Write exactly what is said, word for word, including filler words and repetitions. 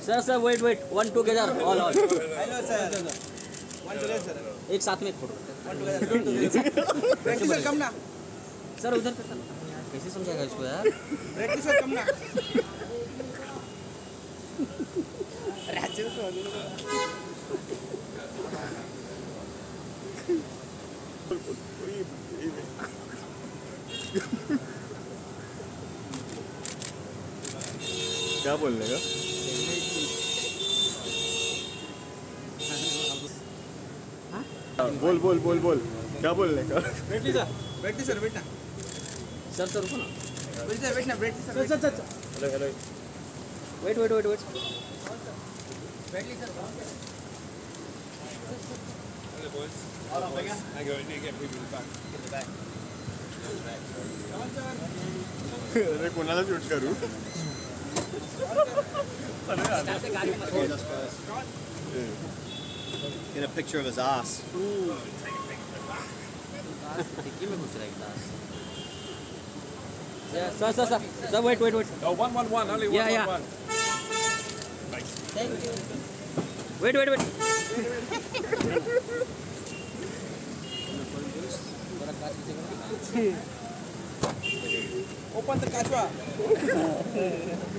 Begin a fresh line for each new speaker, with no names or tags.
Sir sir wait wait one together all all
hello sir one together sir
एक साथ में एक photo
one together practice sir come ना
sir उधर करता यार कैसे समझाएगा इसको यार
प्रैक्टिस सर कम ना राज्य तो
क्या बोलने का बोल बोल बोल बोल क्या बोलने का
बैठिए सर बैठिए सर बैठना
सर सर रुको ना
बैठिए सर बैठना बैठिए sir sir sir
hello hello
wait wait wait wait
बैठिए sir
Hello boys. Hello boys. Hang on, we need to get people in the back. Get the back.
अरे कोणाला shoot करू
Get a picture of his ass.
डिक्की में घुस रहा है Das sir sir sir sir wait wait wait
Oh, one, one, one. Only one,
Yeah,
one,
yeah.
one.
Wait wait wait
open the काचवा